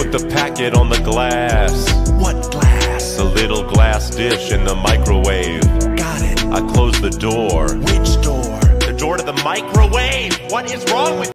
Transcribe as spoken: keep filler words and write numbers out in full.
put the packet on the glass. What glass? The little glass dish in the microwave. Got it. I closed the door. Which door? The door to the microwave! What is wrong with